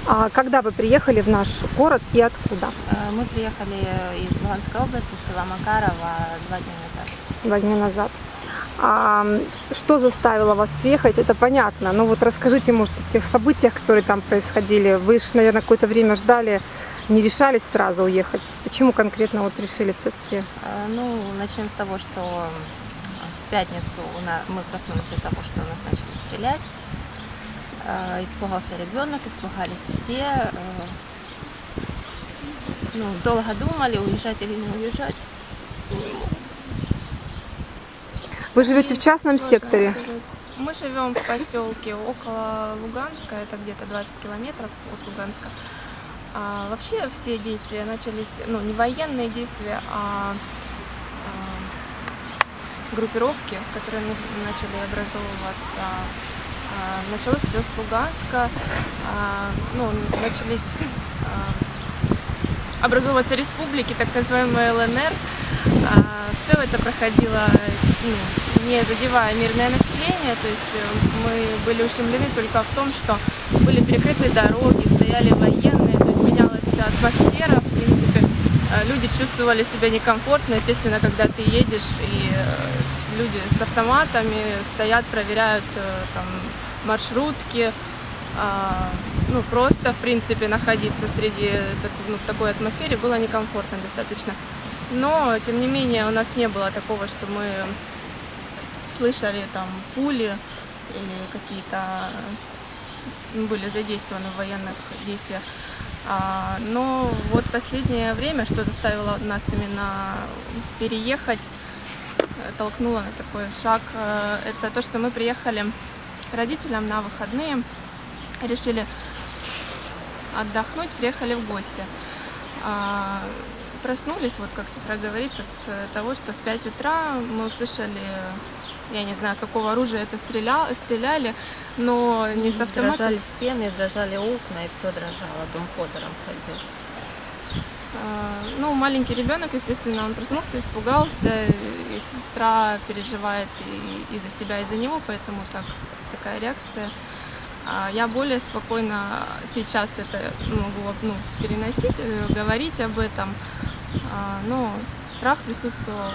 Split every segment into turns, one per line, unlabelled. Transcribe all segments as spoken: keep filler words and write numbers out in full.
А когда вы приехали в наш город и откуда?
Мы приехали из Луганской области, села Макарова, два дня назад.
Два дня назад. А что заставило вас приехать, это понятно. Но вот расскажите, может, о тех событиях, которые там происходили. Вы же, наверное, какое-то время ждали, не решались сразу уехать. Почему конкретно вот решили все-таки?
Ну, начнем с того, что в пятницу у нас, мы проснулись от того, что у нас начали стрелять. Испугался ребенок, испугались все. Ну, долго думали, уезжать или не уезжать.
Вы живете в частном секторе?
Мы живем в поселке около Луганска, это где-то двадцать километров от Луганска. А вообще все действия начались, ну, не военные действия, а, а группировки, которые начали образовываться. А, началось все с Луганска, а, ну, начались а, образовываться республики, так называемые эл эн эр. А, все это проходило, ну, не задевая мирное население, то есть мы были ущемлены только в том, что были перекрыты дороги, стояли военные, то есть менялась атмосфера, в принципе, люди чувствовали себя некомфортно, естественно, когда ты едешь и люди с автоматами стоят, проверяют там маршрутки, ну просто в принципе находиться среди, ну, в такой атмосфере было некомфортно достаточно. Но, тем не менее, у нас не было такого, что мы слышали там пули или какие-то были задействованы в военных действиях. А, но вот последнее время, что заставило нас именно переехать, толкнуло на такой шаг, это то, что мы приехали к родителям на выходные, решили отдохнуть, приехали в гости. А, Проснулись, вот как сестра говорит, от того, что в пять утра мы услышали, я не знаю, с какого оружия это стреля, стреляли, но не с автомата.
Дрожали стены, дрожали окна, и все дрожало, дом ходором ходил.
А, ну, маленький ребенок, естественно, он проснулся, испугался, и сестра переживает и, и за себя, и за него, поэтому так, такая реакция. А я более спокойно сейчас это могу, ну, переносить, говорить об этом. Но страх присутствовал.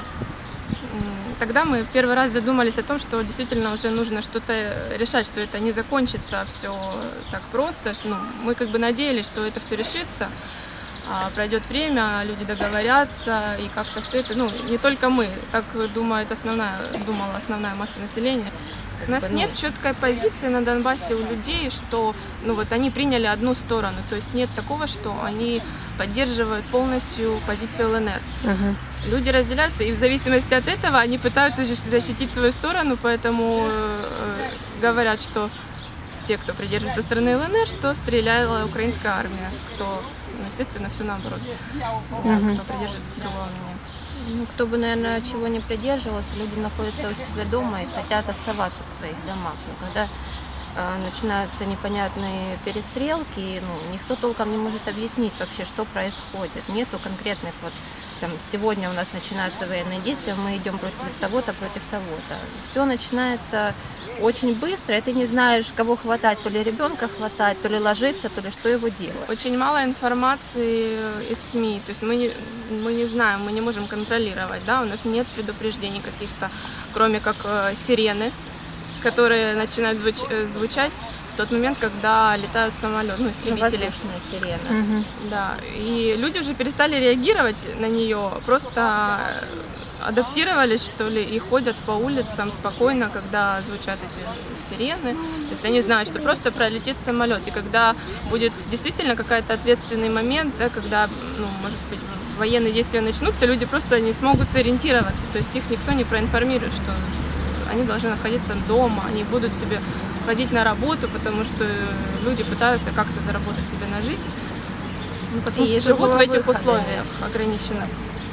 Тогда мы в первый раз задумались о том, что действительно уже нужно что-то решать, что это не закончится все так просто. Ну, мы как бы надеялись, что это все решится, пройдет время, люди договорятся, и как-то все это, ну, не только мы, так думает основная, думала основная масса населения. У нас нет четкой позиции на Донбассе у людей, что, ну, вот они приняли одну сторону, то есть нет такого, что они поддерживают полностью позицию эл эн эр. Uh-huh. Люди разделяются, и в зависимости от этого они пытаются защитить свою сторону, поэтому э, говорят, что те, кто придерживается стороны эл эн эр, что стреляла украинская армия, кто, ну, естественно, все наоборот, uh-huh. кто придерживается другого мнения.
Ну, кто бы, наверное, чего не придерживался, люди находятся у себя дома и хотят оставаться в своих домах. Но когда э, начинаются непонятные перестрелки, ну, никто толком не может объяснить вообще, что происходит. Нету конкретных вот, там, сегодня у нас начинаются военные действия, мы идем против того-то, против того-то. Все начинается очень быстро, и ты не знаешь, кого хватать, то ли ребенка хватать, то ли ложиться, то ли что его делать.
Очень мало информации из СМИ, то есть мы не, мы не знаем, мы не можем контролировать, да, у нас нет предупреждений каких-то, кроме как э, сирены, которые начинают звуч звучать в тот момент, когда летают самолеты, ну, истребители.
Воздушная сирена.
Угу. Да, и люди уже перестали реагировать на нее, просто адаптировались, что ли, и ходят по улицам спокойно, когда звучат эти сирены. То есть они знают, что просто пролетит самолет. И когда будет действительно какой-то ответственный момент, да, когда, ну, может быть, военные действия начнутся, люди просто не смогут сориентироваться. То есть их никто не проинформирует, что они должны находиться дома, они будут себе ходить на работу, потому что люди пытаются как-то заработать себе на жизнь. Ну, потому и что живут в этих выхода. условиях ограниченных.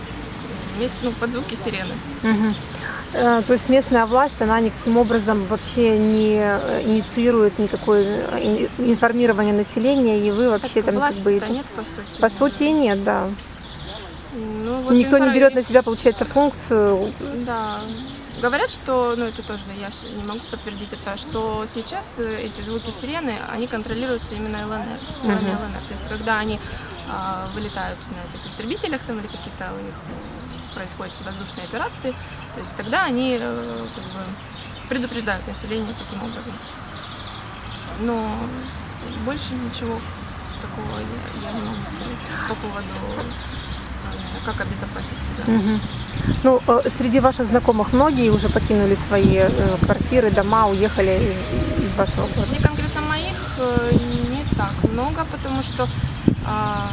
Есть, ну, под звуки сирены.
Угу. То есть местная власть, она никаким образом вообще не инициирует никакое информирование населения, и вы вообще так там как бы...
нет, по сути.
По сути нет, да.
Ну, вот
Никто
инфор...
не берет на себя, получается, функцию.
Да. говорят, что, ну это тоже я ж не могу подтвердить это, что сейчас эти звуки сирены, они контролируются именно ЛНР, силами
Мгм.
ЛНР. То есть когда они а, вылетают на этих истребителях там или какие-то у них происходят воздушные операции, то есть тогда они э, как бы предупреждают население таким образом. Но больше ничего такого я, я не могу сказать по поводу э, как обезопасить себя.
Мгм. Ну, э, среди ваших знакомых многие уже покинули свои э, квартиры, дома, уехали из, из вашего города?
Среди конкретно моих э, не так много, потому что а,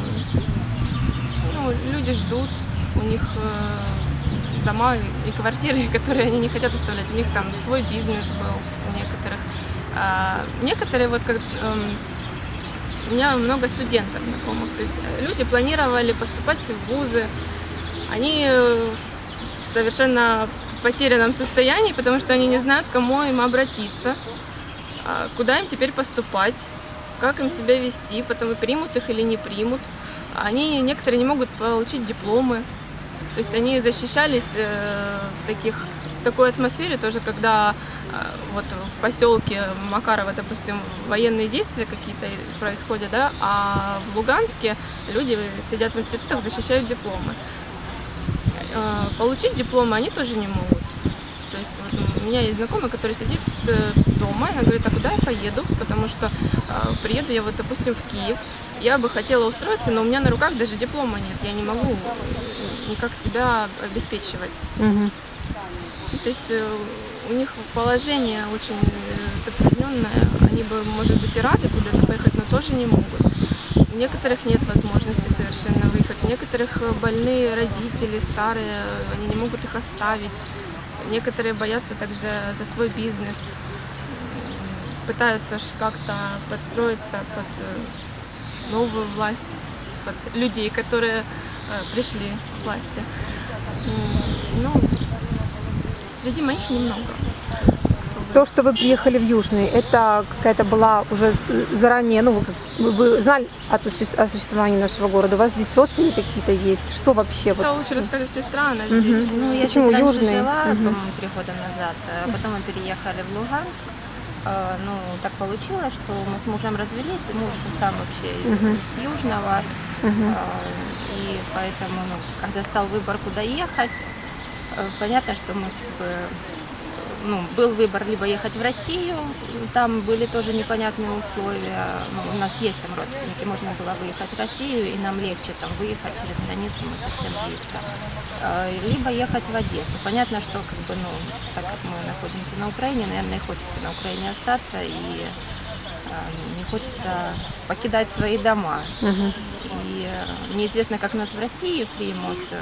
ну, люди ждут, у них э, дома и квартиры, которые они не хотят оставлять, у них там свой бизнес был у некоторых. А, некоторые, вот как эм, у меня много студентов знакомых, то есть люди планировали поступать в вузы, они в совершенно потерянном состоянии, потому что они не знают, к кому им обратиться, а, куда им теперь поступать, как им себя вести, потом примут их или не примут. Они, некоторые не могут получить дипломы, то есть они защищались э, в, таких, в такой атмосфере тоже, когда э, вот в поселке Макарова, допустим, военные действия какие-то происходят, да, а в Луганске люди сидят в институтах, защищают дипломы. Э, получить дипломы они тоже не могут. То есть вот у меня есть знакомый, который сидит дома, и она говорит, а куда я поеду, потому что э, приеду я вот, допустим, в Киев, я бы хотела устроиться, но у меня на руках даже диплома нет, я не могу никак себя обеспечивать.
Мгм.
То есть э, у них положение очень э, затрудненное, они бы, может быть, и рады куда-то поехать, но тоже не могут. У некоторых нет возможности совершенно выехать, у некоторых больные родители, старые, они не могут их оставить. Некоторые боятся также за свой бизнес, пытаются ж как-то подстроиться под э, новую власть, под людей, которые э, пришли к власти. М, Ну, среди моих немного.
То, что вы приехали в Южный, это какая-то была уже з- заранее, ну, вы, как- вы- вы знали о, тус- о существовании нашего города, у вас здесь родственники какие-то есть, что вообще?
Это
вот?
лучше рассказать сестра, она
Мгм.
здесь.
Ну, я
Почему
здесь раньше
Южный?
жила,
Мгм.
по-моему, три года назад. а Потом мы переехали в Луганск. А, Ну, так получилось, что мы с мужем развелись, и муж сам вообще
Мгм.
с Южного.
Мгм.
А, И поэтому, ну, когда стал выбор, куда ехать, э, понятно, что мы как бы, ну, был выбор либо ехать в Россию, там были тоже непонятные условия. Ну, у нас есть там родственники, можно было выехать в Россию, и нам легче там выехать через границу, мы совсем близко. А, Либо ехать в Одессу. Понятно, что как бы, ну, так как мы находимся на Украине, наверное, и хочется на Украине остаться, и а, не хочется покидать свои дома.
Мгм.
И э, неизвестно, как нас в России примут. э,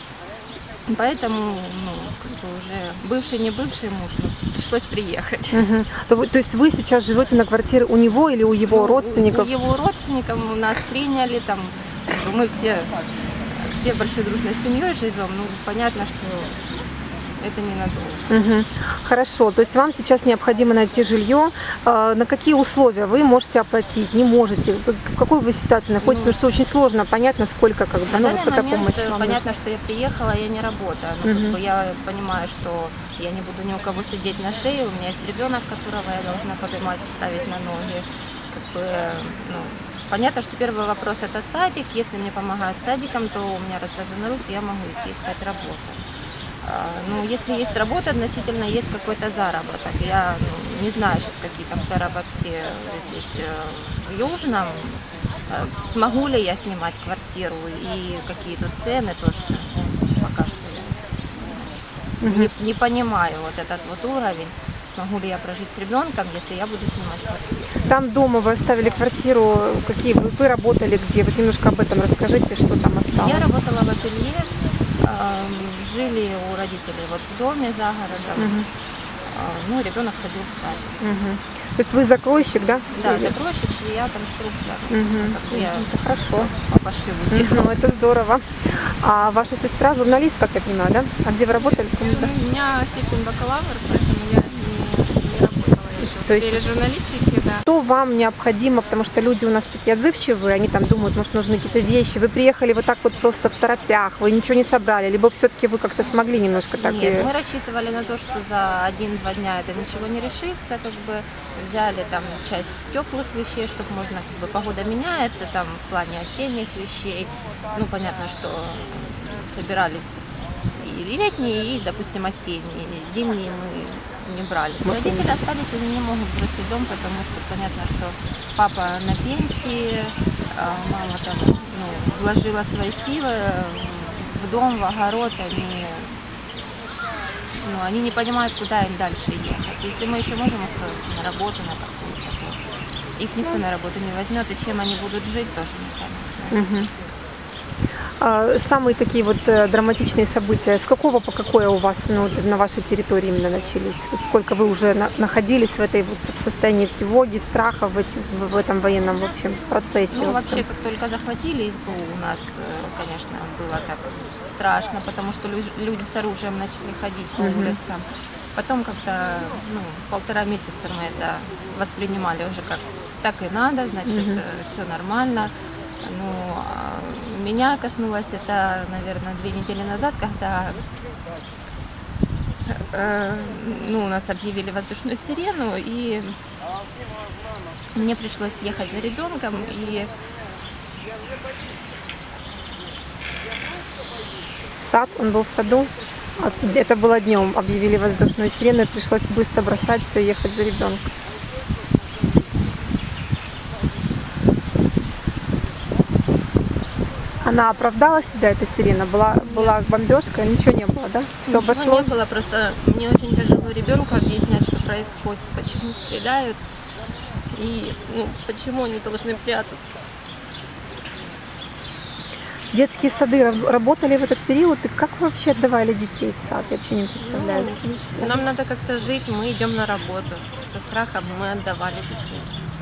Поэтому, ну, как бы уже бывший, не бывший муж, ну, пришлось приехать.
Мгм. То, вы- то есть вы сейчас живете на квартире у него или у его
Ну,
родственников?
У его родственников у нас приняли, там, как бы мы все, все большой дружной семьей живем. Ну, понятно, что это ненадолго.
Мгм. Хорошо, то есть вам сейчас необходимо найти жилье. Э, На какие условия вы можете оплатить, не можете? В какой вы ситуации находитесь?
Ну,
Потому что очень сложно понять, насколько как бы,
На
ну,
данный
вот такая
момент
помощь
э,
вам
понятно, что я приехала, я не работаю. Но как
Мгм.
бы я понимаю, что я не буду ни у кого сидеть на шее. У меня есть ребенок, которого я должна поднимать, ставить на ноги. Как бы, э, ну, понятно, что первый вопрос это садик. Если мне помогают садиком, то у меня развязаны руки, я могу идти искать работу. А, Ну, если есть работа, относительно есть какой-то заработок. Я ну, не знаю сейчас, какие там заработки здесь э, в Южном. Э, Смогу ли я снимать квартиру и какие тут цены, то что ну, пока что я
Мгм.
не, не понимаю вот этот вот уровень. Смогу ли я прожить с ребенком, если я буду снимать квартиру.
Там дома вы оставили квартиру, какие вы, вы работали где? Вот немножко об этом расскажите, что там осталось.
Я работала в ателье, эм, жили у родителей вот в доме за городом.
Мгм.
А, Ну, ребенок ходил в сад.
Мгм. То есть вы закройщик, да?
Да,
Или-
закройщик, швея, конструктор.
Мгм.
Как бы я
Это хорошо.
всё по пошиву делала.
Ну, это здорово. А ваша сестра журналист, как я понимаю, да? А где вы работали?
У меня степень бакалавр, поэтому я не, не работала еще в
То
в сфере
есть-
журналистики, да.
Что вам необходимо, потому что люди у нас такие отзывчивые, они там думают, может, нужны какие-то вещи. Вы приехали вот так вот просто в торопях, вы ничего не собрали, либо все-таки вы как-то смогли немножко так
Нет,
и...
мы рассчитывали на то, что за один-два дня это ничего не решится, как бы взяли там часть теплых вещей, чтобы можно, как бы погода меняется, там в плане осенних вещей. Ну, понятно, что собирались и летние, и, допустим, осенние. Зимние мы не брали. Родители остались, они не могут бросить дом, потому что понятно, что папа на пенсии, а мама там ну, вложила свои силы в дом, в огород, они, ну, они не понимают, куда им дальше ехать. Если мы еще можем устроиться на работу, на какую-то, то их никто на работу не возьмет, и чем они будут жить, тоже непонятно.
Мгм. А, Самые такие вот э, драматичные события, с какого по какое у вас ну, вот на вашей территории именно начались? Вот сколько вы уже на- находились в этой вот в состоянии тревоги, страха в, эти- в в этом военном в общем процессе?
Ну,
во
вообще,
всем?
как только захватили СБУ, у нас, э, конечно, было так страшно, потому что лю- люди с оружием начали ходить по
Мгм.
улицам. Потом как-то, ну, полтора месяца мы это воспринимали уже как так и надо, значит,
Мгм.
все нормально. Ну, а меня коснулось это, наверное, две недели назад, когда э, ну, у нас объявили воздушную сирену, и мне пришлось ехать за ребенком, и
В сад, он был в саду. А Это было днем, объявили воздушную сирену, и пришлось быстро бросать все, ехать за ребенком. Она оправдала себя, эта сирена? Была, была бомбежка, ничего не было, да? Все
ничего
обошлось?
не было, просто мне очень тяжело ребенку объяснять, что происходит, почему стреляют и ну, почему они должны прятаться.
Детские сады раб- работали в этот период, и как вы вообще отдавали детей в сад? Я вообще не представляю.
Ну,
себе, честно.
Нам надо как-то жить, мы идем на работу. Со страхом мы отдавали детей.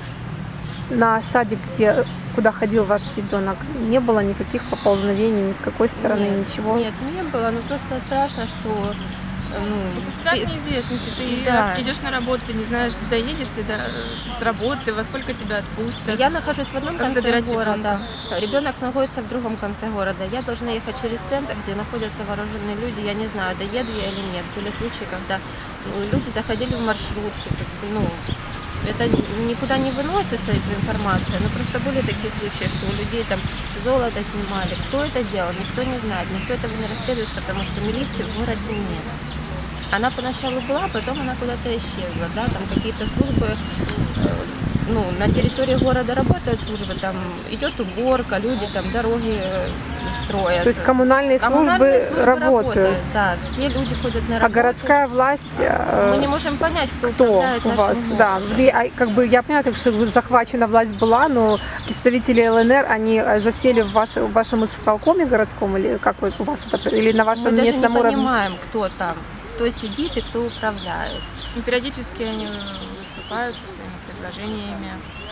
На садик, где, куда ходил ваш ребенок, не было никаких поползновений ни с какой стороны,
нет,
ничего?
Нет, не было, ну просто страшно, что ну,
Это страх
ты-
неизвестности. Ты
Да.
идешь на работу, ты не знаешь, доедешь ты до, с работы, во сколько тебя отпустят.
Я нахожусь в одном
Как
конце
забирать
города, ребенок находится в другом конце города. Я должна ехать через центр, где находятся вооруженные люди. Я не знаю, доеду я или нет. Были случаи, когда ну, люди заходили в маршрутки. Как бы, ну, это никуда не выносится, эта информация. Но просто были такие случаи, что у людей там золото снимали. Кто это делал, никто не знает. Никто этого не расследует, потому что милиции в городе нет. Она поначалу была, потом она куда-то исчезла, да, там какие-то службы, э, ну, на территории города работают службы, там идет уборка, люди там дороги э, строят.
То есть коммунальные,
Коммунальные
службы, работают,
да, все люди ходят на
а
работу.
городская власть... э,
Мы не можем понять, кто,
Кто
управляет
у
нашим
вас?
городом.
Да, Вы- а, как бы я понимаю, так что захвачена власть была, но представители ЛНР, они э, засели в, ваше- в вашем исполкоме городском или как вот у вас это, или на
Мы
вашем
даже не
местном уровне?
понимаем, кто там, кто сидит и кто управляет.
И периодически они выступают со своими предложениями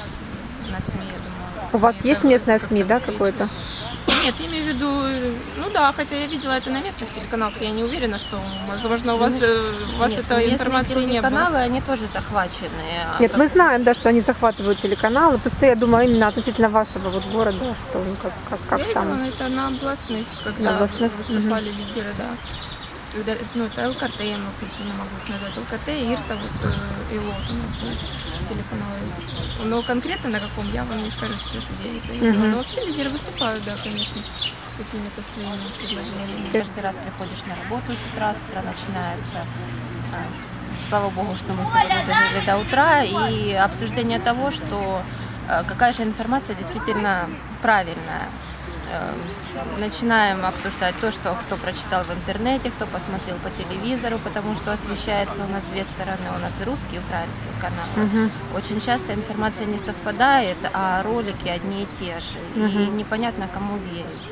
на СМИ, я думаю.
У вас
СМИ
есть
это
местное
как-то
СМИ, да,
высвечивают.
какое-то?
Нет, я имею в виду, э, ну да, хотя я видела это на местных телеканалах, я не уверена, что, возможно, у вас, э, у вас
Нет,
этой
местные
информации не было.
телеканалы, они тоже захвачены. а
Нет,
как-
мы знаем, да, что они захватывают телеканалы. Просто я думала именно относительно вашего вот города, что ну, как, как, как
Я
там.
видела, но это на областных, когда
На областных,
выступали лидеры, да. Когда, ну, это ЛКТ, я не могу их назвать, ЛКТ, ИРТА, вот, э, и ЛОТ у нас есть телеканалы. Но конкретно на каком, я вам не скажу сейчас, где я это видела.
Мгм.
Но вообще лидеры выступают, да, конечно, с какими-то своими предложениями.
Каждый раз приходишь на работу с утра, с утра начинается. а, Слава богу, что мы сегодня дожили до утра, и обсуждение того, что а, какая же информация действительно правильная. Э, Начинаем обсуждать то, что кто прочитал в интернете, кто посмотрел по телевизору, потому что освещается у нас две стороны, у нас и русский, и украинский канал.
Мгм.
Очень часто информация не совпадает, а ролики одни и те же, и
Мгм.
непонятно, кому верить.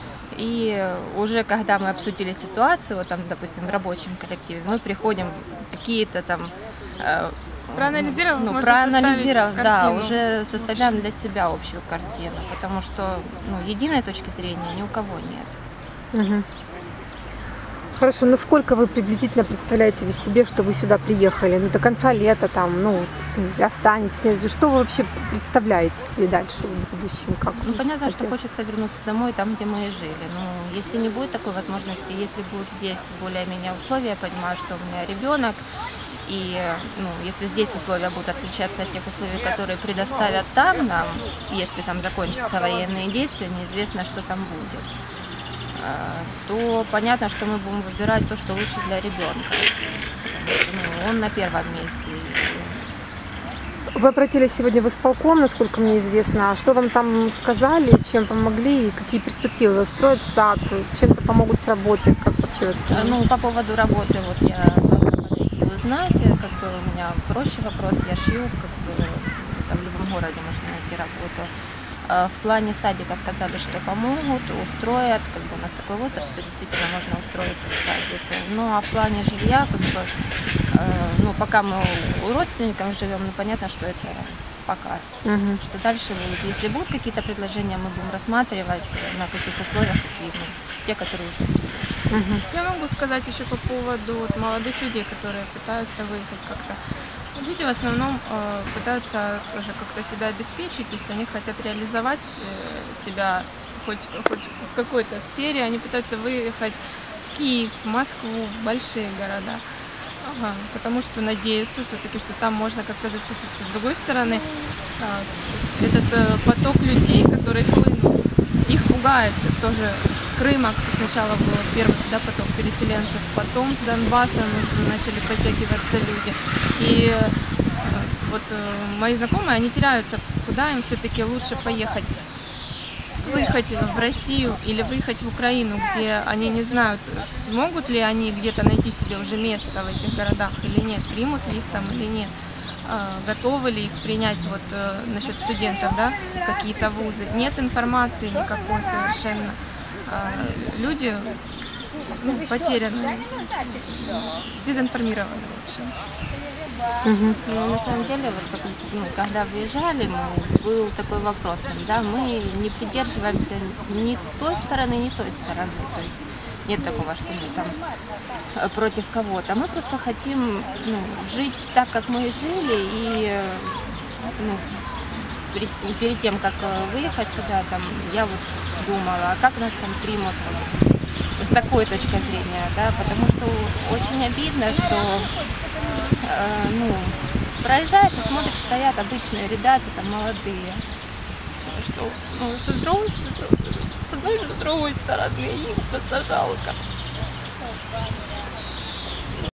И уже когда мы обсудили ситуацию, вот там, допустим, в рабочем коллективе, мы приходим какие-то там э,
Проанализировав,
ну,
можно
проанализировав,
составить
да,
картину
уже составляем
общую.
для себя общую картину, потому что ну, единой точки зрения ни у кого нет.
Мгм. Хорошо, насколько вы приблизительно представляете вы себе, что вы сюда приехали? Ну, до конца лета там, ну, вот, останетесь. Что вы вообще представляете себе дальше в будущем? Как
Ну,
вы
понятно,
хотите?
что хочется вернуться домой, там, где мы и жили. Но если не будет такой возможности, если будут здесь более-менее условия, я понимаю, что у меня ребенок, и ну, если здесь условия будут отличаться от тех условий, которые предоставят там нам, если там закончатся военные действия, неизвестно, что там будет, то понятно, что мы будем выбирать то, что лучше для ребенка. Потому что ну, он на первом месте.
Вы обратились сегодня в исполком, насколько мне известно. Что вам там сказали, чем помогли, и какие перспективы? Устроят в сад, чем-то помогут с работой? Как вообще воспринимаете?
Ну, по поводу работы, вот я должна подойти и узнать, как бы у меня проще вопрос, я шью, как бы это в любом городе можно найти работу. В плане садика сказали, что помогут, устроят, как бы у нас такой возраст, что действительно можно устроиться в садик. Ну а в плане жилья, как бы, э, ну пока мы у родственников живем, ну понятно, что это пока.
Угу.
Что дальше будет. Если будут какие-то предложения, мы будем рассматривать, на каких условиях, какие, ну, те, которые уже предложены.
Угу.
Я могу сказать еще по поводу вот, молодых людей, которые пытаются выехать как-то. Люди в основном э, пытаются тоже как-то себя обеспечить, то есть они хотят реализовать э, себя хоть, хоть в какой-то сфере, они пытаются выехать в Киев, в Москву, в большие города, ага, потому что надеются все-таки, что там можно как-то зацепиться. С другой стороны, э, этот э, поток людей, которые хлынул, их пугает тоже с Крыма, сначала был первый да, поток переселенцев, потом с Донбасса начали подтягиваться люди. И э, вот э, мои знакомые, они теряются, куда им все-таки лучше поехать. Выехать в Россию или выехать в Украину, где они не знают, смогут ли они где-то найти себе уже место в этих городах или нет, примут ли их там или нет. Готовы ли их принять вот э, насчет студентов, да, какие-то вузы. Нет информации никакой совершенно. Э, люди ну, потеряны, дезинформированы вообще.
Угу.
Ну, на самом деле, вот, как, ну, когда выезжали, мы, был такой вопрос, там, да, мы не придерживаемся ни той стороны, ни той стороны. То есть нет такого, что мы там против кого-то. Мы просто хотим ну, жить так, как мы жили, и ну, перед, перед тем, как выехать сюда, там, я вот думала, а как нас там примут вот, с такой точки зрения, да, потому что очень обидно, что э, ну, проезжаешь и смотришь, стоят обычные ребята, там, молодые, что, ну, что с другой, что с одной, с другой стороны, их просто жалко.